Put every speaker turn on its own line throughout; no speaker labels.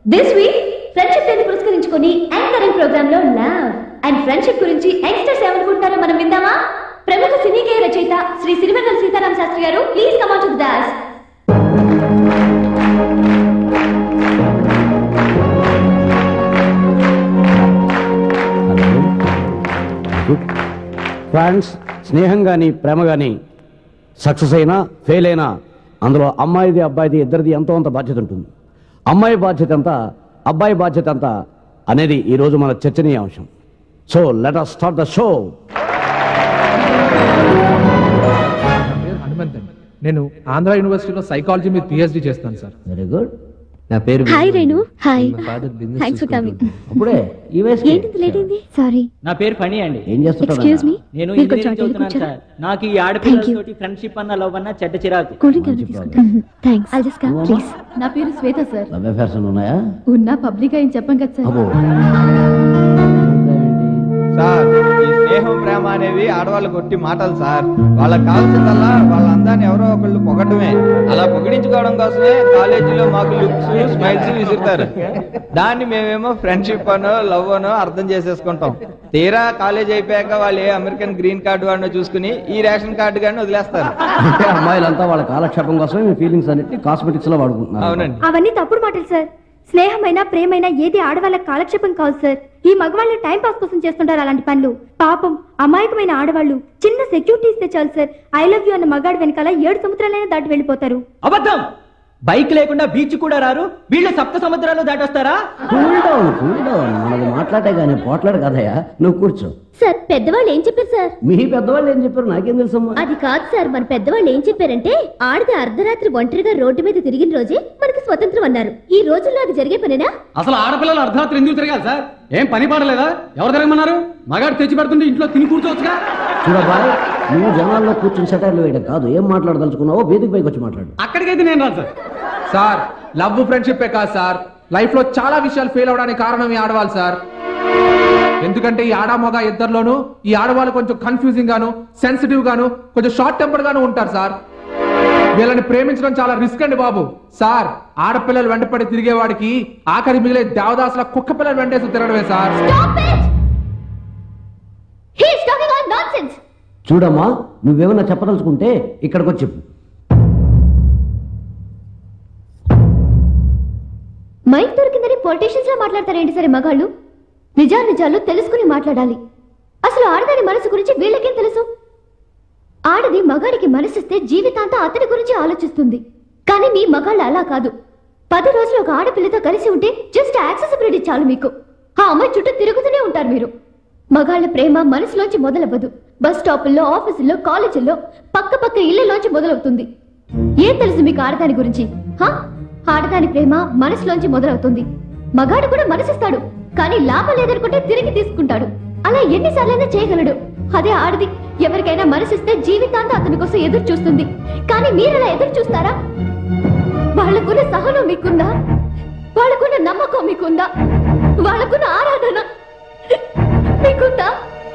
This week friendship day పురస్కరించుకొని anchoring program లో love and friendship గురించి యంగ్స్టర్స్ ఏమనుకుంటారో మనం విందామా? ప్రముఖ సినీ గేయ రచయిత Shri Sirivennela Seetharama Sastry garu please come on to the dash.
Friends, స్నేహం కానీ ప్రేమ కానీ సక్సెస్ అయినా ఫెయిల్ అయినా అందులో అమ్మాయిది అబ్బాయిది ఇద్దరిది ఎంతో అంత బాధ్యత ఉంటుంది. అమ్మాయి బాధ్యత ఎంత, అబ్బాయి బాధ్యత ఎంత అనేది ఈరోజు మన చర్చనీయాంశం. So let us start the show.
నేను ఆంధ్ర యూనివర్సిటీలో సైకాలజీ మీద పిహెచ్డి చేస్తాను సార్.
Very good. నా పేరు
hi Renu. Hi, thanks for coming.
అప్పుడే ఈ వయసుకి
ఏంటి లేట్ అయింది? సారీ.
నా పేరు ఫణి అండి.
ఏం చేస్తుంటారు?
ఎక్స్క్యూజ్ మీ,
నేను
మీరు కొంచెం
ఇంజనీరింగ్ చదువుతున్నాను సార్. నాకు ఈ ఆడపిల్లలతోటి ఫ్రెండ్షిప్ అన్న లవ్ అన్న చెడ్డ చిరాకు.
కూల్ డ్రింక్ ఏమైనా తీసుకుంటారా? Thanks. I'll just come please.
నా పేరు శ్వేత సార్.
లవ్ అఫైర్స్ ఉన్నాయా?
ఉన్నా పబ్లిక్ ఏం చెప్పం కదా సార్.
అబ్బో,
సార్, ఈ స్నేహం ప్రేమ అనేవి ఆడవాళ్ళు కొట్టి మాటలు సార్. వాళ్ళకి కావాల్సిందల్లా వాళ్ళ అందాన్ని ఎవరో ఒకళ్ళు పొగడమే. అలా పొగిడించుకోవడం కోసమే కాలేజీలో మాకు లుక్స్ స్మైల్స్ విసురుతారు. దాన్ని మేమేమో ఫ్రెండ్షిప్ అనో లవ్ అనో అర్థం చేసేసుకుంటాం. తీరా కాలేజ్ అయిపోయాక వాళ్ళు ఏ అమెరికన్ గ్రీన్ కార్డు వాడినో చూసుకుని ఈ రేషన్ కార్డు గాని వదిలేస్తారు.
అంటే అమ్మాయిలంతా వాళ్ళ కాలక్షేపం కోసమే మీ ఫీలింగ్స్ అన్నిటి కాస్మెటిక్స్ లో వాడుకుంటున్నారు.
అవునండి.
అవన్నీ తప్పుడు మాటలు సార్. స్నేహమైనా ప్రేమైనా ఏది ఆడవాళ్ళ కాలక్షేపం కాదు సార్. ఈ మగవాళ్ళు టైం పాస్ కోసం చేస్తుంటారు అలాంటి పనులు. పాపం అమాయకమైన ఆడవాళ్ళు చిన్న సెక్యూరిటీ ఇస్తే చాలు సార్, ఐ లవ్ యూ అన్న మగాడు వెనకాల 7 సముద్రాలైనా దాటి వెళ్ళిపోతారు.
అబద్ధం. బైక్ లేకుండా బీచ్ కూడా రారు, వీళ్ళు 7 సముద్రాలు దాటొస్తారా?
కూల్ డౌన్, మనది మాట్లాడే కానీ పోట్లాడు కదయా. నువ్వు కూర్చో.
సార్, పెద్దవాళ్ళు ఏం చెప్పారు సార్?
మీ పెద్దవాళ్ళు ఏం చెప్పారు నాకేం తెలుసమ్మా.
అది కాదు సార్, మన పెద్దవాళ్ళు ఏం చెప్పారంటే ఆడది అర్ధరాత్రి ఒంటరిగా రోడ్డు మీద తిరిగిన రోజే మనకి స్వతంత్రం అన్నారు. ఈ రోజుల్లో అది జరిగే పనేనా?
అసలు ఆడపిల్లలు అర్ధరాత్రి ఎందుకు తిరగాలి సార్? ఏం పని పాడలేదా? ఎవరు తిరగమన్నారు? మగాడు తెచ్చి పెడుతుంటే ఇంట్లో తిని కూర్చోవచ్చుగా.
చూడబాయ్, నువ్వు జనాల్లో కూర్చుని సెటైర్లు వేయడం కాదు, ఏం మాట్లాడదలుచుకున్నావో వేదిక పైకి వచ్చి మాట్లాడు.
అక్కడికైతే నేను రాదు సార్.
సార్, లవ్ ఫ్రెండ్షిప్ కాదు సార్, లైఫ్ లో చాలా విషయాలు ఫెయిల్ అవడానికి కారణం ఈ ఆడవాళ్ళు సార్. ఎందుకంటే ఈ ఆడ మగ ఇద్దరులోనూ ఈ ఆడవాళ్ళు కొంచెం కన్ఫ్యూజింగ్ గాను, సెన్సిటివ్ గాను, కొంచెం షార్ట్ టెంపర్ గాను ఉంటారు సార్. వీళ్ళని ప్రేమించడం చాలా రిస్క్ అండి బాబు. సార్, ఆడపిల్లలు వెంటపడి తిరిగేవాడికి ఆఖరి మిగిలే దేవదాసుల కుక్క పిల్లలు వెంటేసి తిరగడమే సార్.
చూడమ్మా, నువ్వేమన్నా చెప్పదలుచుకుంటే ఇక్కడికి వచ్చి చెప్పు.
మైక్ దొరికిందని పొలిటీషియన్స్ లా మాట్లాడతారేంటి సరే మగాళ్ళు? నిజాలు తెలుసుకుని మాట్లాడాలి. అసలు ఆడదాని మనసు గురించి వీళ్ళకేం తెలుసు? ఆడది మగాడికి మనసిస్తే జీవితాంతా అతని గురించి ఆలోచిస్తుంది. కానీ మీ మగాళ్ళు అలా కాదు. 10 రోజులు ఒక ఆడపిల్లతో కలిసి ఉంటే జస్ట్ యాక్సెసిబిలిటీ చాలు మీకు. ఆ అమ్మాయి చుట్టూ తిరుగుతూనే ఉంటారు మీరు. మగాళ్ళ ప్రేమ మనసులోంచి మొదలవ్వదు. బస్ స్టాపుల్లో, ఆఫీసుల్లో, కాలేజీల్లో, పక్క ఇళ్లలోంచి మొదలవుతుంది. ఏం తెలుసు మీకు ఆడదాని గురించి? ఆడదాని ప్రేమ మనసులోంచి మొదలవుతుంది. మగాడు కూడా మనసిస్తాడు, కానీ లాభం లేదనుకుంటే తిరిగి తీసుకుంటాడు. అలా ఎన్నిసార్లైనా చేయగలడు. అదే ఆడది ఎవరికైనా మనసిస్తే జీవితాంతా అతని కోసం ఎదురు చూస్తుంది. కానీ మీరలా ఎదురు చూస్తారా? వాళ్ళకున్న సహనం మీకుందా? వాళ్ళకున్న నమ్మకం మీకుందా? వాళ్ళకున్న ఆరాధన మీకుందా?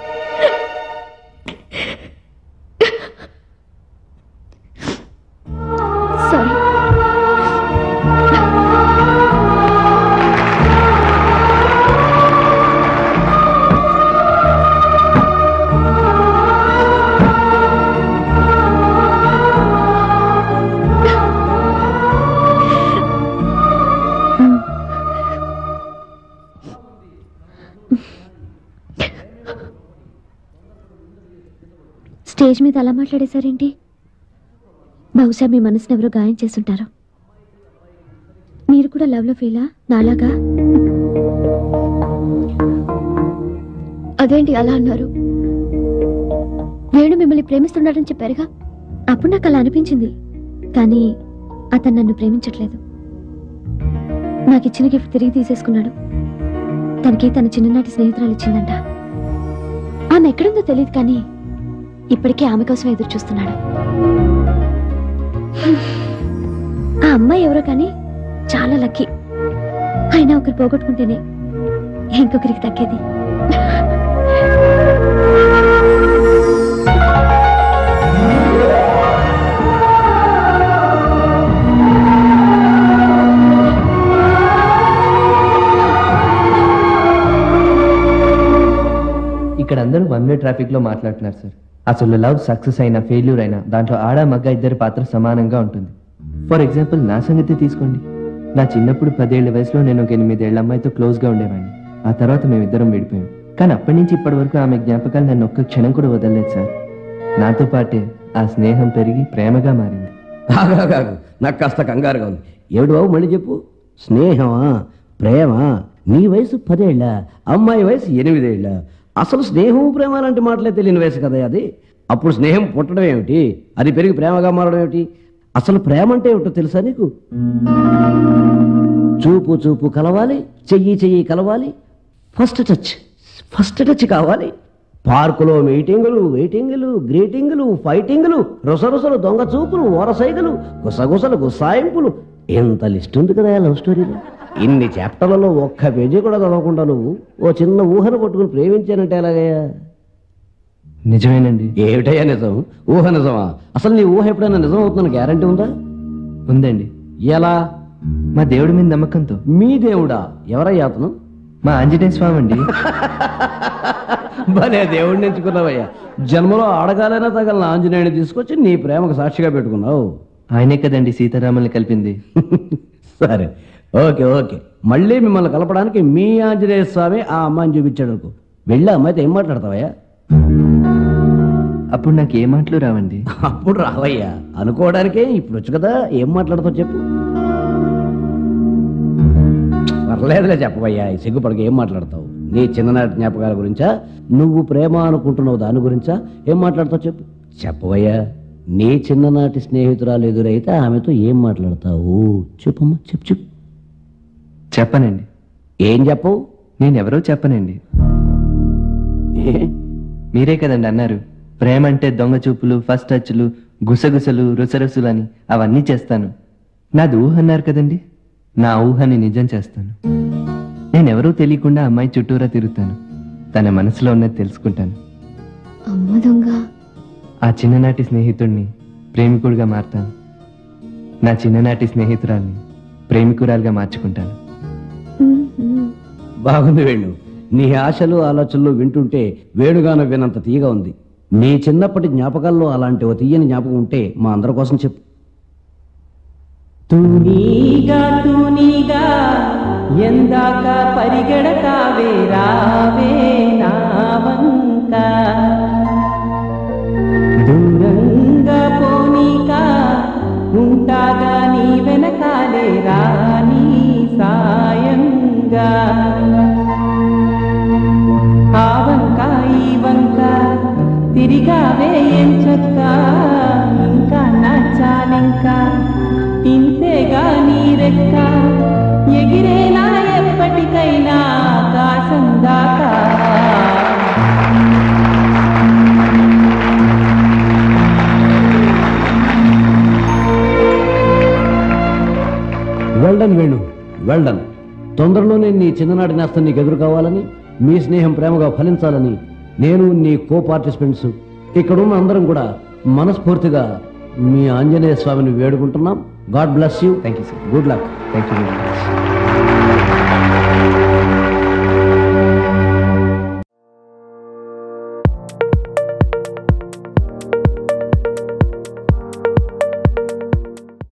సారీ. స్టేజ్ మీద అలా మాట్లాడేశారేంటి? బహుశా మీ మనసుని ఎవరో గాయం చేస్తుంటారు. మీరు కూడా లవ్ లో ఫీలా నాలాగా? అదేంటి అలా అన్నారు? వేణు మిమ్మల్ని ప్రేమిస్తున్నాడని చెప్పారుగా. అప్పుడు నాకు అలా అనిపించింది. కానీ అతను నన్ను ప్రేమించట్లేదు. నాకు ఇచ్చిన గిఫ్ట్ తిరిగి తీసేసుకున్నాడు. తనకి తన చిన్ననాటి స్నేహితురాలు ఇచ్చిందంట. ఆమె ఎక్కడుందో తెలియదు, కానీ ఇప్పటికే ఆమె కోసం ఎదురు చూస్తున్నాడు. ఆ అమ్మాయి ఎవరో కానీ చాలా లక్కీ. అయినా ఒకరు పోగొట్టుకుంటేనే ఇంకొకరికి తగ్గేది.
ట్రాఫిక్ లో మాట్లాడుతున్నారు సార్. అసలు లవ్ సక్సెస్ అయినా ఫెయిల్యూర్ అయినా దాంట్లో ఆడ మగ్గ ఇద్దరి పాత్ర సమానంగా ఉంటుంది. ఫర్ ఎగ్జాంపుల్ నా సంగతి తీసుకోండి. నా చిన్నప్పుడు 10 ఏళ్ల వయసులో నేను ఒక 8 ఏళ్ల అమ్మాయితో క్లోజ్ గా ఉండేవాడిని. ఆ తర్వాత మేమిద్దరం విడిపోయాం. కానీ అప్పటి నుంచి ఇప్పటి వరకు ఆమె జ్ఞాపకాలు నన్ను ఒక్క క్షణం కూడా వదలలేదు సార్. నాతో పాటే ఆ స్నేహం పెరిగి ప్రేమగా మారింది.
నాకు కాస్త కంగారుగా ఉంది. ఏడు బాబు మళ్ళీ చెప్పు. స్నేహమా, ప్రేమ? నీ వయసు 10 ఏళ్ళ, అమ్మాయి వయసు 8 ఏళ్ళ. అసలు స్నేహం ప్రేమ లాంటి మాటలే తెలియని వయసు కదా అది. అప్పుడు స్నేహం పుట్టడం ఏమిటి, అది పెరిగి ప్రేమగా మారడం ఏమిటి? అసలు ప్రేమ అంటే ఏమిటో తెలుసా నీకు? చూపు చూపు కలవాలి, చెయ్యి చెయ్యి కలవాలి, ఫస్ట్ టచ్ కావాలి. పార్కులో మీటింగులు, వెయిటింగులు, గ్రీటింగులు, ఫైటింగులు, రుసరుసలు, దొంగ చూపులు, ఓరసైగలు, గుసగుసలు, గుసాయింపులు. ఎంత లిస్ట్ ఉంది కదా లవ్ స్టోరీలో. ఇన్ని చాప్టర్లలో ఒక్క పేజీ కూడా చదవకుండా నువ్వు ఓ చిన్న ఊహను కొట్టుకుని ప్రేమించానంటే ఎలాగయ్యా?
నిజమేనండి.
ఏమిటయ్యా నిజం? ఊహ నిజమా? అసలు నీ ఊహ ఎప్పుడైనా నిజం అవుతుందని గ్యారంటీ ఉందా?
ఉందండి.
ఎలా?
మా దేవుడి మీద నమ్మకంతో.
మీ దేవుడా? ఎవరయ్యా అతను?
మా ఆంజనేయ స్వామి అండి.
భలే దేవుడిని ఎంచుకున్నావయ్యా. జన్మలో అడగాలైనా తగలన ఆంజనేయుని తీసుకొచ్చి నీ ప్రేమకు సాక్షిగా పెట్టుకున్నావు.
ఆయనే కదండి సీతారాముల్ని కలిపింది.
సరే, ఓకే. మళ్ళీ మిమ్మల్ని కలపడానికి మీ ఆంజనేయ స్వామి ఆ అమ్మాయిని చూపించాడు అనుకో. వెళ్ళి అమ్మాయితో ఏం మాట్లాడతావయ్యా?
అప్పుడు నాకు ఏ మాటలు రావండి.
అప్పుడు రావయ్యా, అనుకోవడానికే ఇప్పుడు వచ్చు కదా. ఏం మాట్లాడతావు చెప్పు. పర్లేదులే చెప్పవయ్యా, సిగ్గుపడక. ఏం మాట్లాడతావు? నీ చిన్ననాటి జ్ఞాపకాల గురించా, నువ్వు ప్రేమ అనుకుంటున్నావు దాని గురించా? ఏం మాట్లాడతావు చెప్పు. చెప్పవయ్యా, నీ చిన్ననాటి స్నేహితురాలు ఎదురైతే ఆమెతో ఏం మాట్లాడతావు? చెప్పమ్మా, చెప్పు.
చెప్పనండి.
ఏం చెప్పవు?
నేనెవరో చెప్పనండి. మీరే కదండి అన్నారు ప్రేమ అంటే దొంగ చూపులు, ఫస్ట్ టచ్లు, గుసగుసలు, రుసరుసులు అని. అవన్నీ చేస్తాను. నాది ఊహ అన్నారు కదండి, నా ఊహని నిజం చేస్తాను. నేనెవరూ తెలియకుండా అమ్మాయి చుట్టూరా తిరుగుతాను. తన మనసులో ఉన్నది తెలుసుకుంటాను.
అమ్మ దొంగ.
ఆ చిన్ననాటి స్నేహితుడిని ప్రేమికుడిగా మారుతాను. నా చిన్ననాటి స్నేహితురాల్ని ప్రేమికురాలుగా మార్చుకుంటాను.
బాగుంది వేణు. నీ ఆశలు ఆలోచనలు వింటుంటే వేణుగాన వినంత తీయగా ఉంది. నీ చిన్నప్పటి జ్ఞాపకాల్లో అలాంటి ఓ తీయని జ్ఞాపకం ఉంటే మా అందరి కోసం చెప్పు.
తూనీగా ఎందాక పరిగెడతావే రావే నా వంక, దూరంగా పోనీక ఉంటాగా నీ వెనకాలే రాని సాయంగా. ఆ వంక ఈ వంక తిరిగావే ఎంచక్క, ఇంకా నచ్చాలింకా ఇంతేగా నీ రెక్క, ఎగిరేలా ఎప్పటికైనా ఆకాశం దాకా.
Well done Venu, well done. తొందరలోనే నీ చిన్ననాటి నేస్తం నీకు ఎదురు కావాలని, మీ స్నేహం ప్రేమగా ఫలించాలని నేను, నీ కో పార్టిసిపెంట్స్, ఇక్కడున్న అందరం కూడా మనస్ఫూర్తిగా మీ ఆంజనేయ స్వామిని వేడుకుంటున్నాం. God bless you.
Thank you sir.
Good luck.
Thank you very much.